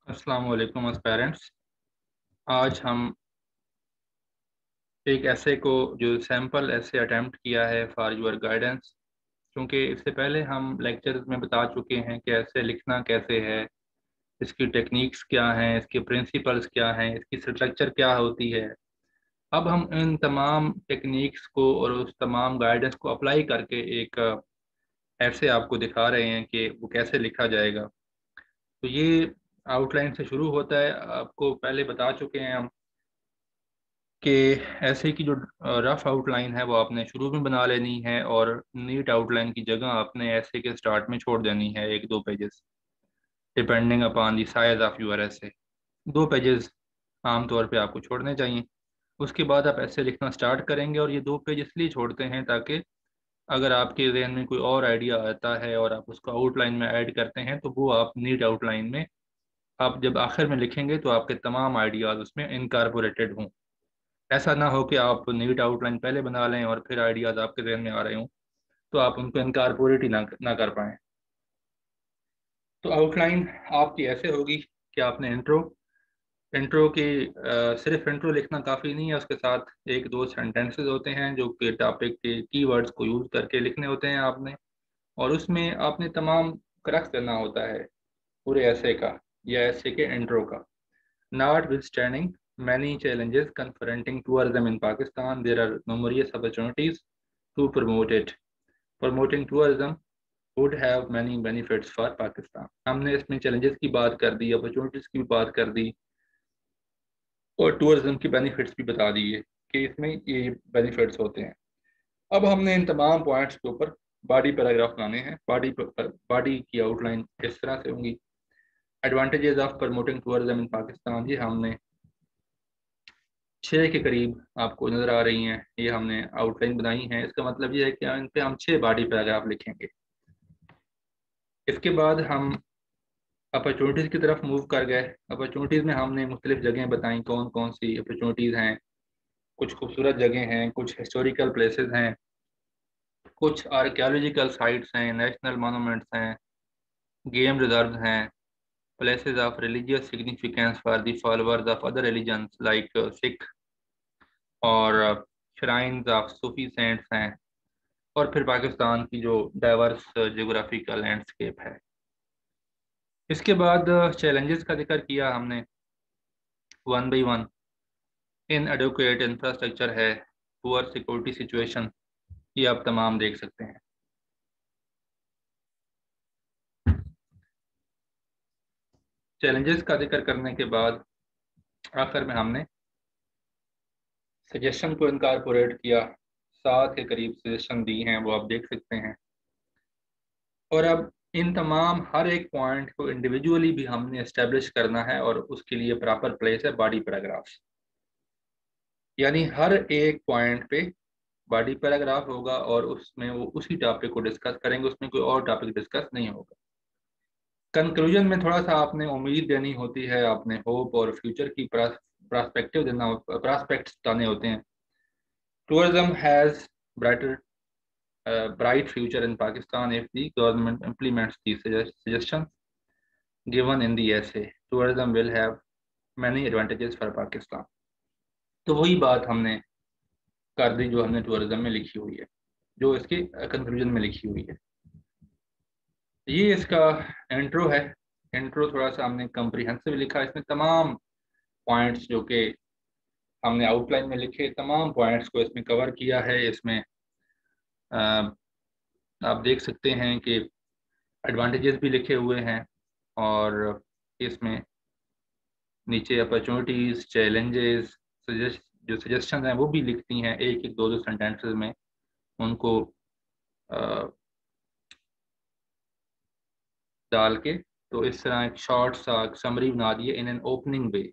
अस्सलाम वालेकुम एस्पायरेंट्स। आज हम एक ऐसे को जो सैम्पल ऐसे अटेम्प्ट किया है फॉर योर गाइडेंस, क्योंकि इससे पहले हम लेक्चर्स में बता चुके हैं कि ऐसे लिखना कैसे है, इसकी टेक्निक्स क्या हैं, इसके प्रिंसिपल्स क्या हैं, इसकी स्ट्रक्चर क्या होती है। अब हम इन तमाम टेक्निक्स को और उस तमाम गाइडेंस को अप्लाई करके एक ऐसे आपको दिखा रहे हैं कि वो कैसे लिखा जाएगा। तो ये आउटलाइन से शुरू होता है। आपको पहले बता चुके हैं हम कि ऐसे की जो रफ आउटलाइन है वो आपने शुरू में बना लेनी है, और नीट आउटलाइन की जगह आपने ऐसे के स्टार्ट में छोड़ देनी है 1-2 pages, depending upon the size of your essay. 2 pages आमतौर पे आपको छोड़ने चाहिए। उसके बाद आप ऐसे लिखना स्टार्ट करेंगे, और ये 2 पेज इसलिए छोड़ते हैं ताकि अगर आपके जहन में कोई और आइडिया आता है और आप उसको आउटलाइन में ऐड करते हैं तो वो आप नीट आउटलाइन में आप जब आखिर में लिखेंगे तो आपके तमाम आइडियाज उसमें इनकारपोरेटेड हों। ऐसा ना हो कि आप नीट आउटलाइन पहले बना लें और फिर आइडियाज आपके जहन में आ रहे हों तो आप उनको इनकारपोरेट ही ना कर पाएं। तो आउटलाइन आपकी ऐसे होगी कि आपने इंट्रो इंट्रो की सिर्फ इंट्रो लिखना काफ़ी नहीं है, उसके साथ 1-2 सेंटेंसेस होते हैं जो कि टॉपिक के कीवर्ड्स को यूज़ करके लिखने होते हैं आपने। और उसमें आपने तमाम क्रक्स देना होता है पूरे ऐसे का या ऐसे के इंट्रो का। Notwithstanding many challenges confronting tourism in Pakistan, there are numerous opportunities to promote it. Promoting tourism would have many benefits for Pakistan. हमने इसमें challenges की बात कर दी, opportunities की भी बात कर दी, और टूरिज्म की बेनिफिट्स भी बता दिए कि इसमें ये बेनिफिट्स होते हैं। अब हमने इन तमाम पॉइंट्स के ऊपर बॉडी पैराग्राफ बनाने हैं। बॉडी की आउटलाइन किस तरह से होंगी। Advantages of promoting tourism in Pakistan, ये हमने 6 के करीब आपको नजर आ रही हैं, ये हमने आउटलाइन बनाई है। इसका मतलब ये है कि इन पे हम 6 बॉडी पैराग्राफ लिखेंगे। इसके बाद हम अपॉर्चुनिटीज़ की तरफ मूव कर गए। अपॉर्चुनिटीज़ में हमने मुख्तलिफ जगह बताई कौन कौन सी अपॉर्चुनिटीज़ हैं। कुछ खूबसूरत जगह हैं, कुछ हिस्टोरिकल प्लेसेस हैं, कुछ आर्कियोलॉजिकल साइट्स हैं, नेशनल मोनूमेंट्स हैं, गेम रिजर्व हैं, places of religious significance for the followers of other religions like Sikh, और श्राइन्स ऑफ सूफी सेंट्स हैं, और फिर पाकिस्तान की जो डाइवर्स जियोग्राफिकल लैंडस्केप है। इसके बाद चैलेंजेस का जिक्र किया हमने 1 बाई 1। इन एडुकेट इंफ्रास्ट्रक्चर है, पुअर सिक्योरिटी सिचुएशन, ये आप तमाम देख सकते हैं। चैलेंजेस का जिक्र करने के बाद आखिर में हमने सजेशन को इनकारपोरेट किया। 7 के करीब सजेशन दी हैं, वो आप देख सकते हैं। और अब इन तमाम हर एक पॉइंट को इंडिविजुअली भी हमने एस्टेब्लिश करना है, और उसके लिए प्रॉपर प्लेस है बॉडी पैराग्राफ्स। यानी हर एक पॉइंट पे बॉडी पैराग्राफ होगा और उसमें वो उसी टॉपिक को डिस्कस करेंगे, उसमें कोई और टॉपिक डिस्कस नहीं होगा। कंक्लूजन में थोड़ा सा आपने उम्मीद देनी होती है, आपने होप और फ्यूचर की प्रास्पेक्टिव देना, प्रास्पेक्ट्स बताने होते हैं। Tourism has brighter bright future in Pakistan if the government implements the suggestions given in the essay. Tourism will have many advantages for Pakistan. तो वही बात हमने कर दी जो हमने टूरिज्म में लिखी हुई है, जो इसके कंक्लूजन में लिखी हुई है। ये इसका इंट्रो है। इंट्रो थोड़ा सा हमने कम्प्रिहेंसिव लिखा, इसमें तमाम पॉइंट्स जो कि हमने आउटलाइन में लिखे, तमाम पॉइंट्स को इसमें कवर किया है। इसमें आप देख सकते हैं कि एडवांटेजेस भी लिखे हुए हैं, और इसमें नीचे अपॉर्चुनिटीज, चैलेंजेस, जो सजेशन हैं वो भी लिखती हैं एक एक 2-2 सेंटेंसेस में उनको अ, डाल के। तो इस तरह एक शॉर्ट सा समरी बना दिए इन एन ओपनिंग वे।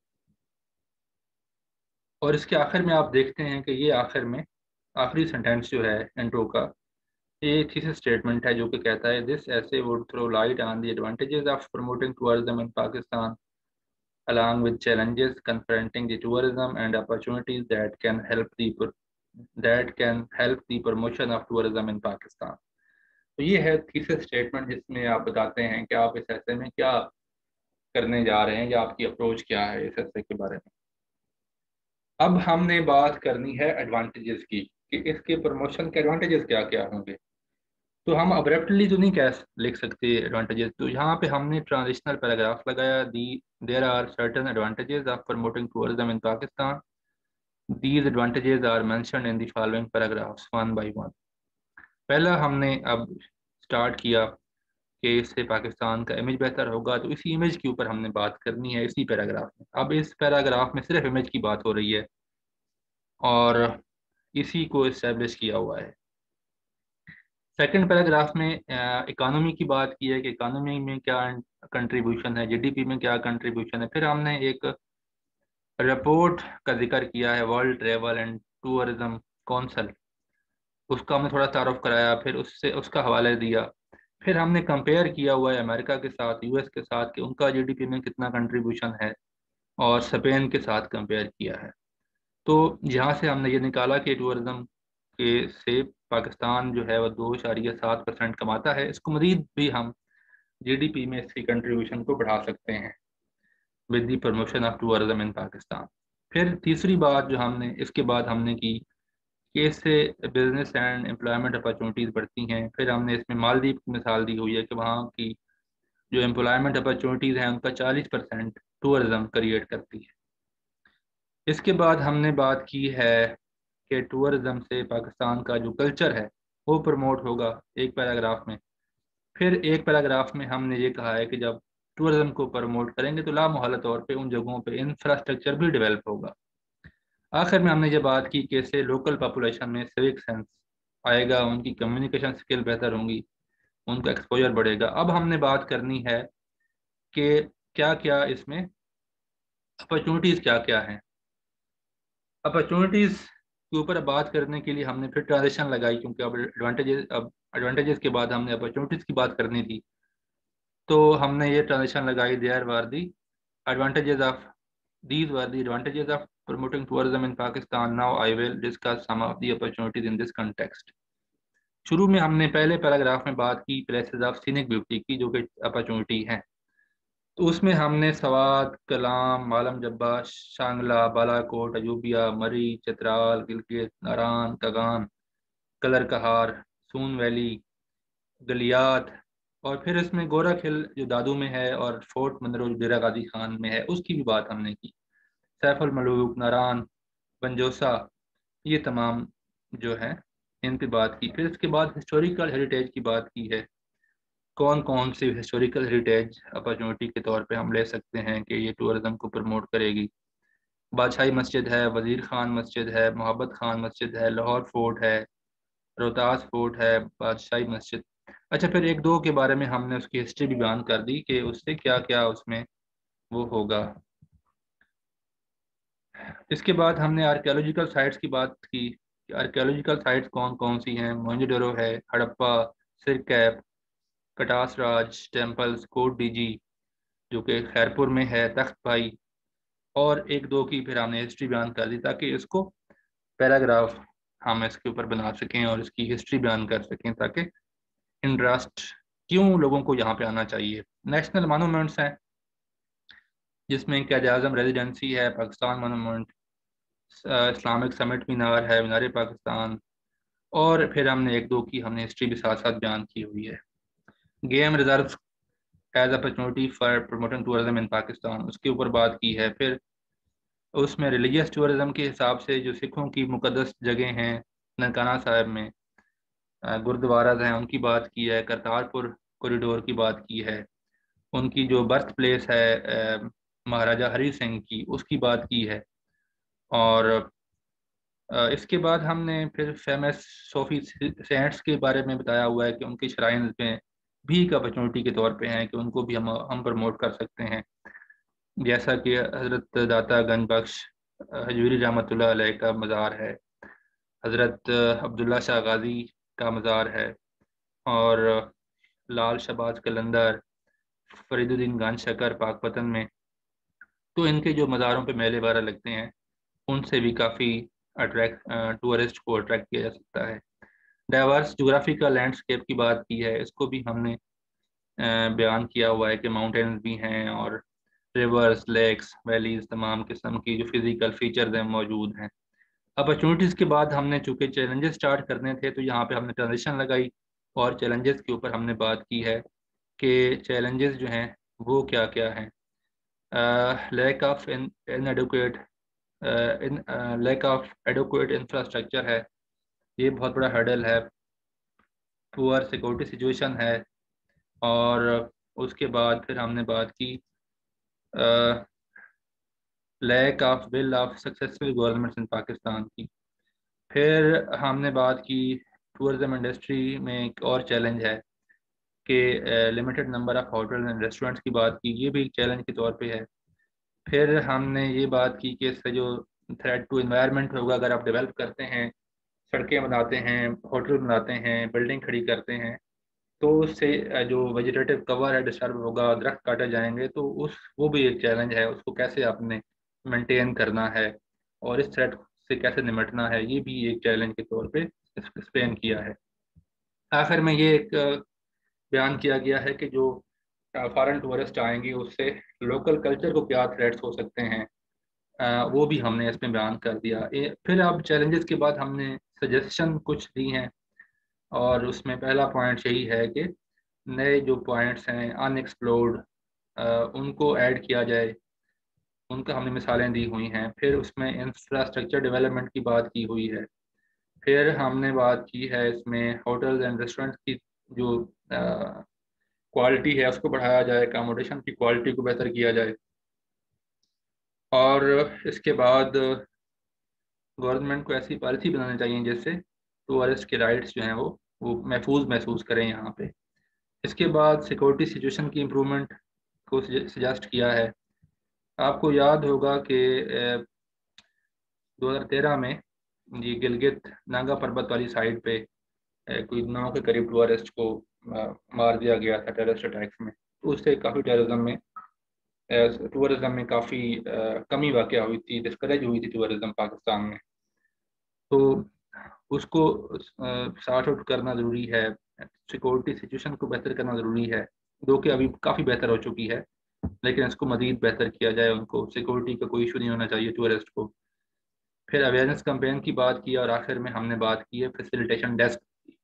और इसके आखिर में आप देखते हैं कि ये आखिर में आखिरी सेंटेंस जो है इंट्रो का, ये थीसिस स्टेटमेंट है जो कि कहता है this essay would throw light on the advantages of promoting tourism in Pakistan along with challenges confronting the tourism and opportunities that can help the promotion of tourism in Pakistan. तो ये है thesis statement जिसमें आप बताते हैं कि आप इस ऐसे में क्या करने जा रहे हैं या आपकी अप्रोच क्या है इस एसे के बारे में। अब हमने बात करनी है एडवांटेजेस की कि इसके प्रमोशन के एडवांटेजेस क्या क्या होंगे। तो हम अब्रप्टली तो नहीं कह लिख सकते एडवांटेजेस, तो यहाँ पे हमने ट्रांजिशनल पैराग्राफ लगाया the there are certain advantages of promoting tourism in Pakistan, these advantages are mentioned in the following paragraphs one by one. पहला हमने अब स्टार्ट किया कि इससे पाकिस्तान का इमेज बेहतर होगा, तो इसी इमेज के ऊपर हमने बात करनी है इसी पैराग्राफ में। अब इस पैराग्राफ में सिर्फ इमेज की बात हो रही है और इसी को इस्टेब्लिश किया हुआ है। सेकंड पैराग्राफ में इकोनॉमी की बात की है कि इकोनॉमी में क्या कंट्रीब्यूशन है, जीडीपी में क्या कंट्रीब्यूशन है। फिर हमने एक रिपोर्ट का जिक्र किया है world travel and tourism council, उसका हमने थोड़ा तारुफ कराया, फिर उससे उसका हवाला दिया। फिर हमने कंपेयर किया हुआ है अमेरिका के साथ, यूएस के साथ कि उनका जीडीपी में कितना कंट्रीब्यूशन है, और स्पेन के साथ कंपेयर किया है। तो यहाँ से हमने ये निकाला कि टूरिज्म के से पाकिस्तान जो है वह 2.7% कमाता है। इसको मजीद भी हम जीडीपी में इसकी कंट्रीब्यूशन को बढ़ा सकते हैं with the promotion of tourism in Pakistan. फिर तीसरी बात जो हमने इसके बाद हमने की कि इससे बिजनेस एंड एम्प्लॉयमेंट अपॉर्चुनिटीज़ बढ़ती हैं। फिर हमने इसमें मालदीव की मिसाल दी हुई है कि वहाँ की जो एम्प्लॉयमेंट अपॉर्चुनिटीज़ हैं उनका 40% टूरिज्म क्रिएट करती है। इसके बाद हमने बात की है कि टूरिज्म से पाकिस्तान का जो कल्चर है वो प्रमोट होगा एक पैराग्राफ में। फिर एक पैराग्राफ में हमने ये कहा है कि जब टूरिज्म को प्रमोट करेंगे तो लामहला तौर पे उन जगहों पे इंफ्रास्ट्रक्चर भी डेवलप होगा। आखिर में हमने ये बात की कि इससे लोकल पॉपुलेशन में सिविक सेंस आएगा, उनकी कम्युनिकेशन स्किल बेहतर होंगी, उनका एक्सपोजर बढ़ेगा। अब हमने बात करनी है कि क्या क्या इसमें अपॉर्चुनिटीज़ क्या क्या हैं। अपॉर्चुनिटीज़ के ऊपर बात करने के लिए हमने फिर ट्रांजिशन लगाई, क्योंकि अब एडवांटेजेस के बाद हमने अपॉर्चुनिटीज़ की बात करनी थी। तो हमने ये ट्रांजिशन लगाई, there were the advantages of these were the advantages of promoting tourism in Pakistan. Now I will discuss some of the opportunities in this context. शुरू में हमने पहले पैराग्राफ में बात की प्लेसेस ऑफ सीनिक ब्यूटी की जो कि अपॉर्चुनिटी हैं। तो उसमें हमने सवात, कलाम, मालम जब्बा, शांगला, बालाकोट, अयूबिया, मरी, चित्राल, गिलगित, नारान, तगान, कलर कहार, सून वैली, गलियात, और फिर इसमें गोरा खिल जो दादू में है और फोर्ट मंदरो जो डेरा गाजी खान में है उसकी भी बात हमने की। सैफुल मलूक, नारान, पंजोसा, ये तमाम जो है इन पे बात की। फिर इसके बाद हिस्टोरिकल हेरिटेज की बात की है, कौन कौन सी हिस्टोरिकल हेरिटेज अपॉर्चुनिटी के तौर पे हम ले सकते हैं कि ये टूरिज्म को प्रमोट करेगी। बादशाही मस्जिद है, वजीर खान मस्जिद है, मोहब्बत खान मस्जिद है, लाहौर फोर्ट है, रोहतास फोर्ट है, बादशाही मस्जिद। अच्छा, फिर एक दो के बारे में हमने उसकी हिस्ट्री भी बयान कर दी कि उससे क्या क्या उसमें वो होगा। इसके बाद हमने आर्कियोलॉजिकल साइट्स की बात की कि आर्कियोलॉजिकल साइट्स कौन कौन सी हैं। मोहनजोदड़ो है, हड़प्पा, सिरकैप, कटास राज टेम्पल्स, कोट डीजी जो कि खैरपुर में है, तख्त भाई, और एक दो की फिर हमने हिस्ट्री बयान कर दी ताकि इसको पैराग्राफ हम इसके ऊपर बना सकें और इसकी हिस्ट्री बयान कर सकें, ताकि इंटरेस्ट क्यों लोगों को यहाँ पे आना चाहिए। नेशनल मोनूमेंट्स हैं जिसमें क़ायद आज़म रेजिडेंसी है, Pakistan monument, Islamic summit Minar है, मीनार पाकिस्तान, और फिर हमने एक दो की हमने हिस्ट्री भी साथ साथ बयान की हुई है। Game reserve as opportunity for promoting tourism in Pakistan, उसके ऊपर बात की है। फिर उसमें रिलीजियस टूरिज्म के हिसाब से जो सिखों की मुकद्दस जगह हैं ननकाना साहिब में, गुरुद्वारा हैं, उनकी बात की है। करतारपुर कॉरिडोर की बात की है। उनकी जो बर्थ प्लेस है महाराजा हरी सिंह की, उसकी बात की है। और इसके बाद हमने फिर फेमस सूफी सेंट्स के बारे में बताया हुआ है कि उनकी श्राइन में भी एक अपॉर्चुनिटी के तौर पे हैं कि उनको भी हम प्रमोट कर सकते हैं। जैसा कि हज़रत दाता गंज बख्श हजूरी रहमतुल्लाह अलैह का मज़ार है, हज़रत अब्दुल्ला शाह गाजी का मज़ार है, और लाल शहबाज कलंदर, फरीदुद्दीन गंज शकर पाकपतन में। तो इनके जो मज़ारों पे मेले वगैरह लगते हैं उनसे भी काफ़ी अट्रैक्ट टूरिस्ट को अट्रैक्ट किया जा सकता है। डाइवर्स जोग्राफिकल लैंडस्केप की बात की है, इसको भी हमने बयान किया हुआ है कि माउंटेन्स भी हैं और रिवर्स, लेक्स, वैलीज, तमाम किस्म की जो फिजिकल फीचर्स हैं मौजूद हैं। अपॉर्चुनिटीज़ के बाद हमने चूंकि चैलेंजेस स्टार्ट करने थे तो यहाँ पे हमने ट्रांजिशन लगाई और चैलेंजेस के ऊपर हमने बात की है कि चैलेंजेस जो हैं वो क्या क्या हैं। Lack of inadequate in lack of adequate infrastructure है, ये बहुत बड़ा हर्डल है। पुअर सिक्योरिटी सिचुएशन है। और उसके बाद फिर हमने बात की lack of will of successful governments in Pakistan की। फिर हमने बात की टूरिज्म इंडस्ट्री में एक और चैलेंज है कि limited number of hotel and restaurants की बात की, ये भी एक चैलेंज के तौर पे है। फिर हमने ये बात की कि इससे जो थ्रेट टू एनवायरनमेंट होगा अगर आप डेवलप करते हैं, सड़कें बनाते हैं, होटल बनाते हैं, बिल्डिंग खड़ी करते हैं, तो उससे जो वेजिटेटिव कवर है डिस्टर्ब होगा, दरख्त काटे जाएंगे, तो उस वो भी एक चैलेंज है, उसको कैसे आपने मेंटेन करना है और इस थ्रेट से कैसे निपटना है, ये भी एक चैलेंज के तौर पे एक्सप्लेन किया है। आखिर में ये एक बयान किया गया है कि जो फॉरेन टूरिस्ट आएंगे उससे लोकल कल्चर को क्या थ्रेट्स हो सकते हैं, वो भी हमने इसमें बयान कर दिया। फिर अब चैलेंजेस के बाद हमने सजेशन कुछ दी हैं और उसमें पहला पॉइंट यही है कि नए जो पॉइंट्स हैं अनएक्सप्लोर्ड, उनको ऐड किया जाए, उनका हमने मिसालें दी हुई हैं। फिर उसमें इंफ्रास्ट्रक्चर डेवलपमेंट की बात की हुई है। फिर हमने बात की है इसमें होटल्स एंड रेस्टोरेंट्स की जो क्वालिटी है उसको बढ़ाया जाए, अकोमोडेशन की क्वालिटी को बेहतर किया जाए। और इसके बाद गवर्नमेंट को ऐसी पॉलिसी बनानी चाहिए जिससे टूरिस्ट के राइट्स जो हैं वो महफूज महसूस करें यहाँ पे। इसके बाद सिक्योरिटी सिचुएशन की इम्प्रूवमेंट को सजेस्ट किया है। आपको याद होगा कि 2013 में ये गिलगित नागा पर्वत वाली साइड पे कोई 9 के करीब टूरिस्ट को मार दिया गया था टेररिस्ट अटैक्स में। तो उससे काफ़ी टूरिज्म में काफ़ी कमी वाक़या हुई थी, डिस्करेज हुई थी टूरिज्म पाकिस्तान में। तो उसको सॉर्ट आउट करना ज़रूरी है, सिक्योरिटी सिचुएशन को बेहतर करना ज़रूरी है, जो कि अभी काफ़ी बेहतर हो चुकी है, लेकिन इसको मज़ीद बेहतर किया जाए। उनको सिक्योरिटी का कोई इशू नहीं होना चाहिए टूरिस्ट को। फिर अवेयरनेस कैंपेन की बात की और आखिर में हमने बात की है facilitation desk.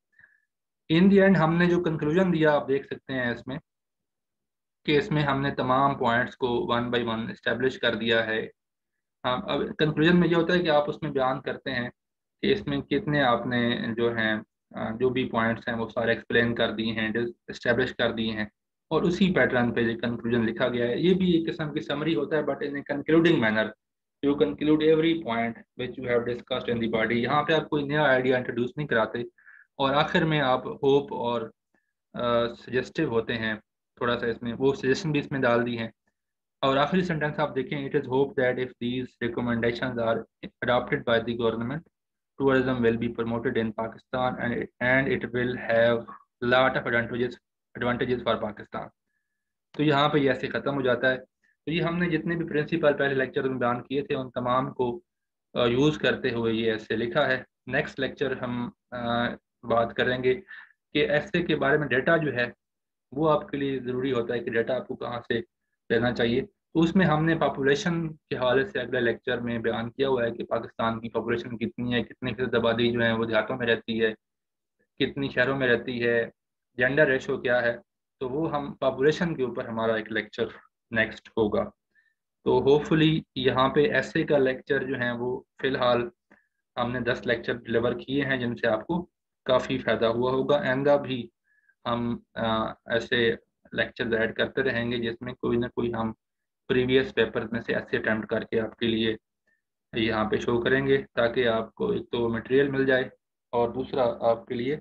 In the end हमने जो कंक्लूजन दिया आप देख सकते हैं इसमें कि इसमें हमने तमाम पॉइंट्स को वन बाय वन इस्टेब्लिश कर दिया है। हाँ, अब कंक्लूजन में ये होता है कि आप उसमें बयान करते हैं कि इसमें कितने आपने जो हैं जो भी पॉइंट्स हैं वो सारे एक्सप्लेन कर दिए हैं, इस्टेब्लिश कर दिए हैं, और उसी पैटर्न पे जो कंक्लूजन लिखा गया है ये भी एक किस्म की समरी होता है, but in a concluding manner you conclude every point which you have discussed in the body. यहाँ पे आप कोई नया आइडिया इंट्रोड्यूस नहीं कराते और आखिर में आप होप और सजेस्टिव होते हैं, थोड़ा सा इसमें वो सजेशन भी इसमें डाल दी हैं। और आखिरी सेंटेंस आप देखें, it is hope that if these recommendations are adopted by the government, tourism will be promoted in Pakistan and it will have lot of advantages for Pakistan। तो यहाँ पे ये ऐसे ख़त्म हो जाता है। तो ये हमने जितने भी प्रिंसिपल पहले लेक्चर में बयान किए थे उन तमाम को यूज़ करते हुए ये ऐसे लिखा है। नेक्स्ट लेक्चर हम बात करेंगे कि ऐसे के बारे में डेटा जो है वो आपके लिए ज़रूरी होता है कि डाटा आपको कहाँ से लेना चाहिए। तो उसमें हमने पॉपुलेशन के हवाले से अगले लेक्चर में बयान किया हुआ है कि पाकिस्तान की पॉपुलेशन कितनी है, कितने फीसद आबादी जो है वो देहातों में रहती है, कितनी शहरों में रहती है, जेंडर रेशो क्या है। तो वो हम पॉपुलेशन के ऊपर हमारा एक लेक्चर नेक्स्ट होगा। तो होपफुली यहाँ पे ऐसे का लेक्चर जो है वो फ़िलहाल हमने 10 लेक्चर डिलीवर किए हैं जिनसे आपको काफ़ी फ़ायदा हुआ होगा। आइंदा भी हम ऐसे लेक्चर ऐड करते रहेंगे जिसमें कोई ना कोई हम प्रीवियस पेपर में से ऐसे अटैम्प्ट करके आपके लिए यहाँ पे शो करेंगे, ताकि आपको एक तो मटेरियल मिल जाए और दूसरा आपके लिए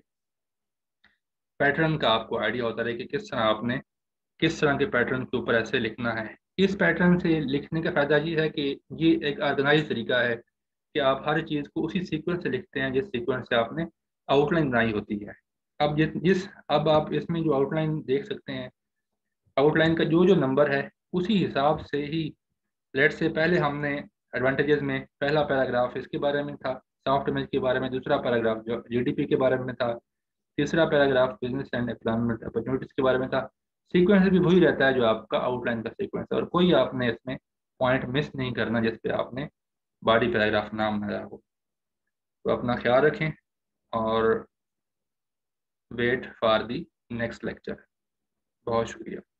पैटर्न का आपको आइडिया होता रहे कि किस तरह आपने किस तरह के पैटर्न के ऊपर ऐसे लिखना है। इस पैटर्न से लिखने का फ़ायदा ये है कि ये एक ऑर्गेनाइज तरीका है कि आप हर चीज़ को उसी सीक्वेंस से लिखते हैं जिस सीक्वेंस से आपने आउटलाइन बनाई होती है। अब अब आप इसमें जो आउटलाइन देख सकते हैं, आउटलाइन का जो जो नंबर है उसी हिसाब से ही, लेट से पहले हमने एडवांटेजेस में पहला पैराग्राफ इसके बारे में था, सॉफ्ट इमेज के बारे में दूसरा पैराग्राफ जो जीडीपी के बारे में था, तीसरा paragraph business and employment opportunities के बारे में था, सीक्वेंस भी वही रहता है जो आपका आउटलाइन का सीक्वेंस है, और कोई आपने इसमें पॉइंट मिस नहीं करना जिस पे आपने बॉडी पैराग्राफ नाम लगाया हो। तो अपना ख्याल रखें और wait for the next lecture. बहुत शुक्रिया।